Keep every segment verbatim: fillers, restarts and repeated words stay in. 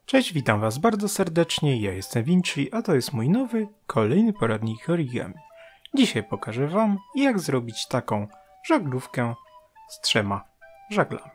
Cześć, witam was bardzo serdecznie, ja jestem Vinci, a to jest mój nowy, kolejny poradnik origami. Dzisiaj pokażę wam, jak zrobić taką żaglówkę z trzema żaglami.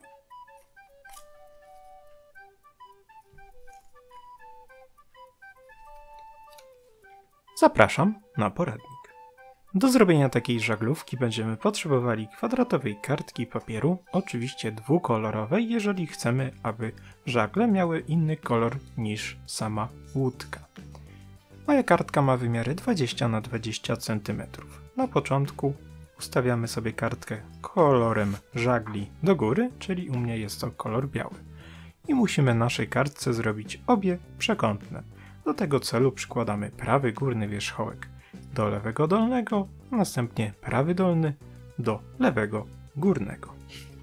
Zapraszam na poradnik. Do zrobienia takiej żaglówki będziemy potrzebowali kwadratowej kartki papieru, oczywiście dwukolorowej, jeżeli chcemy, aby żagle miały inny kolor niż sama łódka. Moja kartka ma wymiary dwadzieścia na dwadzieścia centymetrów. Na początku ustawiamy sobie kartkę kolorem żagli do góry, czyli u mnie jest to kolor biały. I musimy naszej kartce zrobić obie przekątne. Do tego celu przykładamy prawy górny wierzchołek do lewego dolnego, a następnie prawy dolny do lewego górnego.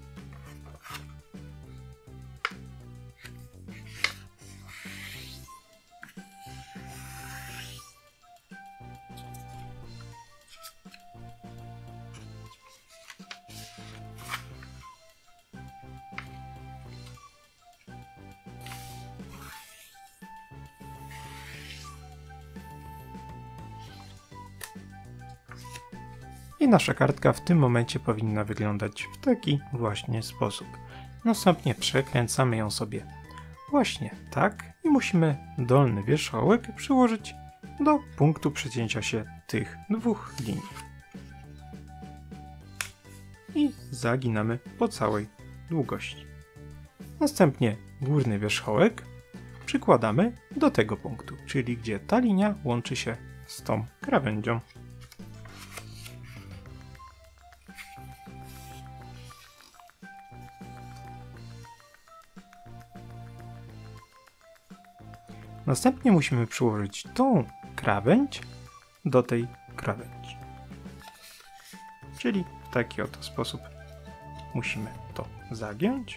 I nasza kartka w tym momencie powinna wyglądać w taki właśnie sposób. Następnie przekręcamy ją sobie właśnie tak i musimy dolny wierzchołek przyłożyć do punktu przecięcia się tych dwóch linii. I zaginamy po całej długości. Następnie górny wierzchołek przykładamy do tego punktu, czyli gdzie ta linia łączy się z tą krawędzią. Następnie musimy przyłożyć tą krawędź do tej krawędzi. Czyli w taki oto sposób musimy to zagiąć.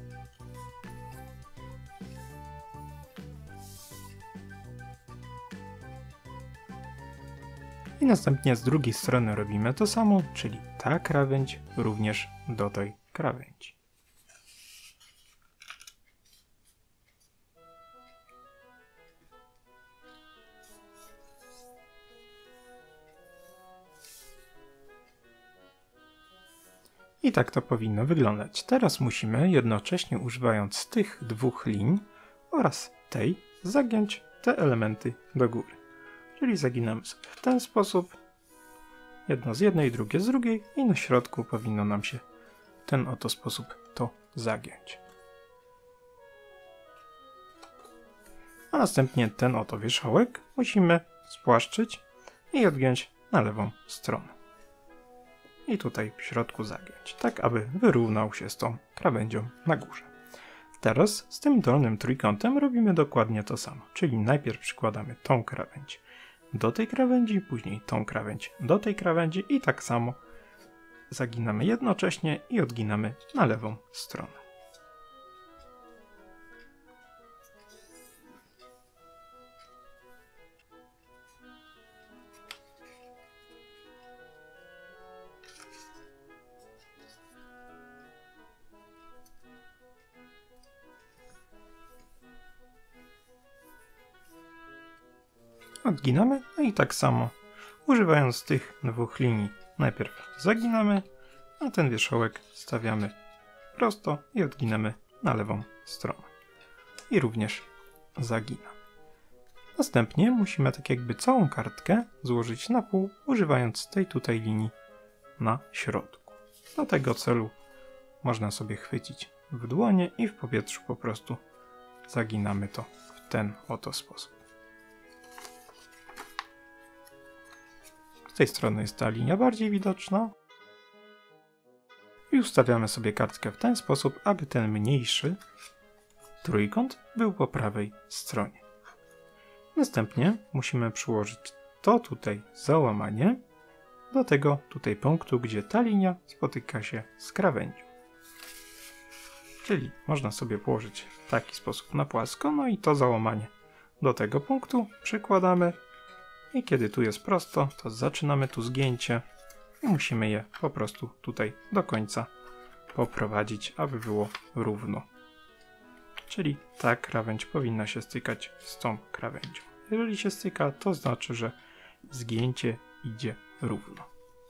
I następnie z drugiej strony robimy to samo, czyli ta krawędź również do tej krawędzi. I tak to powinno wyglądać. Teraz musimy jednocześnie, używając tych dwóch linii oraz tej, zagiąć te elementy do góry. Czyli zaginamy sobie w ten sposób, jedno z jednej, drugie z drugiej i na środku powinno nam się w ten oto sposób to zagiąć. A następnie ten oto wierzchołek musimy spłaszczyć i odgiąć na lewą stronę. I tutaj w środku zagiąć, tak aby wyrównał się z tą krawędzią na górze. Teraz z tym dolnym trójkątem robimy dokładnie to samo, czyli najpierw przykładamy tą krawędź do tej krawędzi, później tą krawędź do tej krawędzi i tak samo zaginamy jednocześnie i odginamy na lewą stronę. Odginamy, no i tak samo, używając tych dwóch linii, najpierw zaginamy, a ten wierzchołek stawiamy prosto i odginamy na lewą stronę. I również zaginamy. Następnie musimy tak jakby całą kartkę złożyć na pół, używając tej tutaj linii na środku. Do tego celu można sobie chwycić w dłonie i w powietrzu po prostu zaginamy to w ten oto sposób. Z tej strony jest ta linia bardziej widoczna. I ustawiamy sobie kartkę w ten sposób, aby ten mniejszy trójkąt był po prawej stronie. Następnie musimy przyłożyć to tutaj załamanie do tego tutaj punktu, gdzie ta linia spotyka się z krawędzią. Czyli można sobie położyć w taki sposób na płasko, no i to załamanie do tego punktu przykładamy. I kiedy tu jest prosto, to zaczynamy tu zgięcie i musimy je po prostu tutaj do końca poprowadzić, aby było równo. czyli ta krawędź powinna się stykać z tą krawędzią. Jeżeli się styka, to znaczy, że zgięcie idzie równo.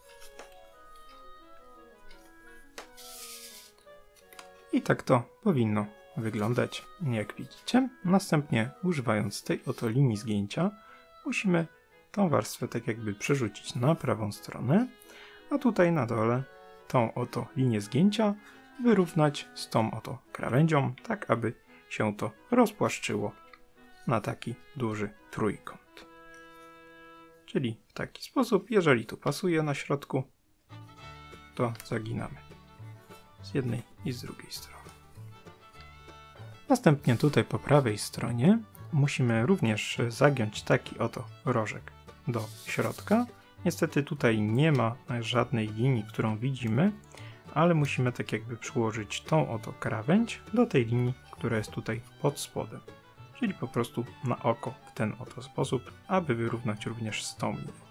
I tak to powinno wyglądać, jak widzicie. Następnie, używając tej oto linii zgięcia, musimy tą warstwę tak jakby przerzucić na prawą stronę, a tutaj na dole tą oto linię zgięcia wyrównać z tą oto krawędzią, tak aby się to rozpłaszczyło na taki duży trójkąt. Czyli w taki sposób, jeżeli tu pasuje na środku, to zaginamy z jednej i z drugiej strony. Następnie tutaj po prawej stronie musimy również zagiąć taki oto rożek do środka. Niestety tutaj nie ma żadnej linii, którą widzimy, ale musimy tak jakby przyłożyć tą oto krawędź do tej linii, która jest tutaj pod spodem. Czyli po prostu na oko w ten oto sposób, aby wyrównać również z tą linią.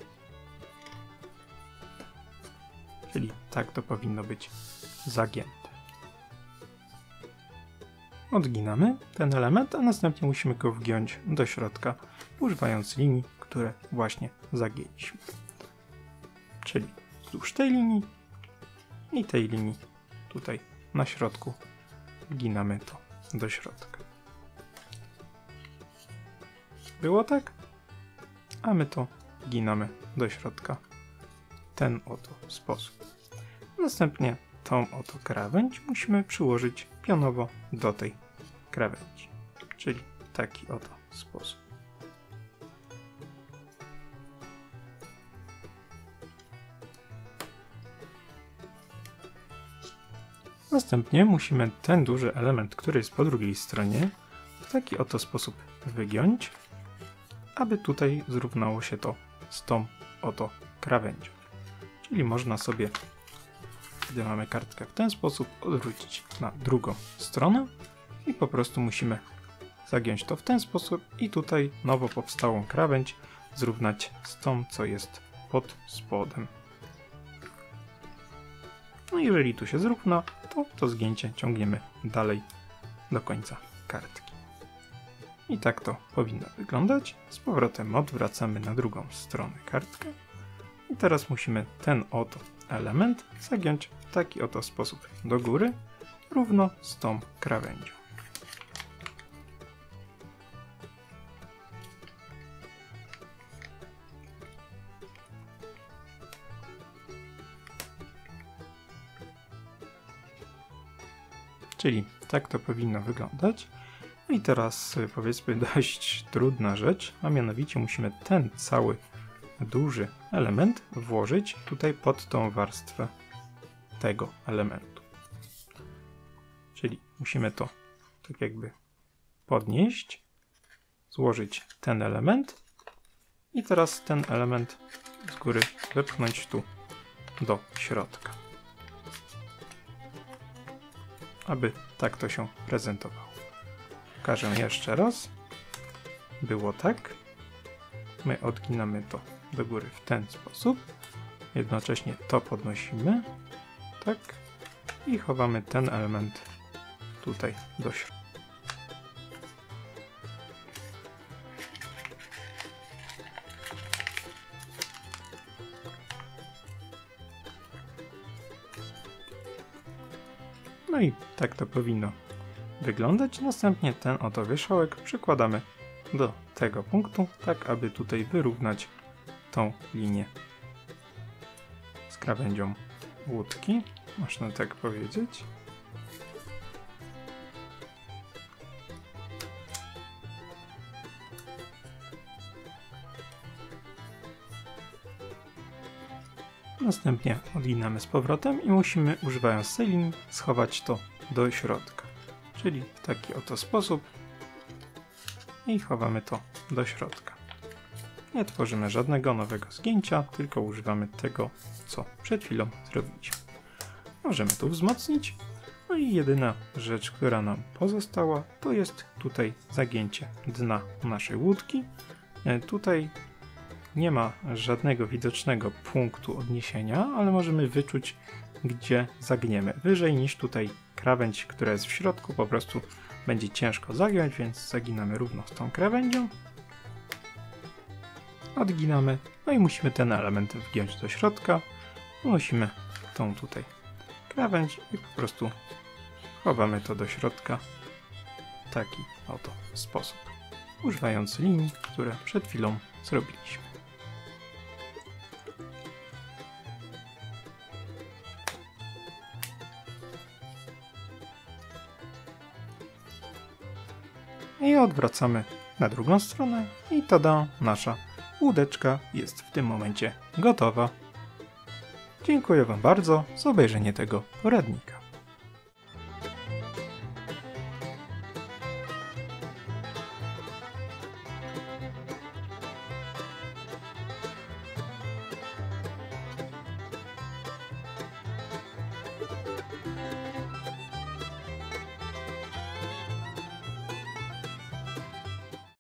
Czyli tak to powinno być zagięte. Odginamy ten element, a następnie musimy go wgiąć do środka, używając linii, które właśnie zagięliśmy. Czyli wzdłuż tej linii i tej linii tutaj na środku wginamy to do środka. Było tak? A my to wginamy do środka w ten oto sposób. Następnie tą oto krawędź musimy przyłożyć pionowo do tej krawędzi, czyli w taki oto sposób. Następnie musimy ten duży element, który jest po drugiej stronie, w taki oto sposób wygiąć, aby tutaj zrównało się to z tą oto krawędzią. Czyli można sobie, gdy mamy kartkę w ten sposób, odwrócić na drugą stronę i po prostu musimy zagiąć to w ten sposób i tutaj nowo powstałą krawędź zrównać z tą, co jest pod spodem. No i jeżeli tu się zrówna, to to zgięcie ciągniemy dalej do końca kartki. I tak to powinno wyglądać. Z powrotem odwracamy na drugą stronę kartkę. I teraz musimy ten oto element zagiąć w taki oto sposób do góry, równo z tą krawędzią. Czyli tak to powinno wyglądać. No i teraz powiedzmy dość trudna rzecz, a mianowicie musimy ten cały duży element włożyć tutaj pod tą warstwę tego elementu. Czyli musimy to tak jakby podnieść, złożyć ten element i teraz ten element z góry wepchnąć tu do środka, aby tak to się prezentowało. Pokażę jeszcze raz. Było tak. My odginamy to do góry w ten sposób. Jednocześnie to podnosimy. Tak. I chowamy ten element tutaj do środka. No i tak to powinno wyglądać. Następnie ten oto wierzchołek przykładamy do tego punktu, tak aby tutaj wyrównać tą linię z krawędzią łódki, można tak powiedzieć. Następnie odginamy z powrotem i musimy, używając tej linii, schować to do środka. Czyli w taki oto sposób i chowamy to do środka. Nie tworzymy żadnego nowego zgięcia, tylko używamy tego, co przed chwilą zrobiliśmy. Możemy tu wzmocnić. No i jedyna rzecz, która nam pozostała, to jest tutaj zagięcie dna naszej łódki. Tutaj nie ma żadnego widocznego punktu odniesienia, ale możemy wyczuć, gdzie zagniemy. Wyżej niż tutaj krawędź, która jest w środku, po prostu będzie ciężko zagiąć, więc zaginamy równo z tą krawędzią. Odginamy, no i musimy ten element wgiąć do środka. Musimy tą tutaj krawędź i po prostu chowamy to do środka w taki oto sposób, używając linii, które przed chwilą zrobiliśmy. I odwracamy na drugą stronę i tada, nasza łódeczka jest w tym momencie gotowa. Dziękuję Wam bardzo za obejrzenie tego poradnika.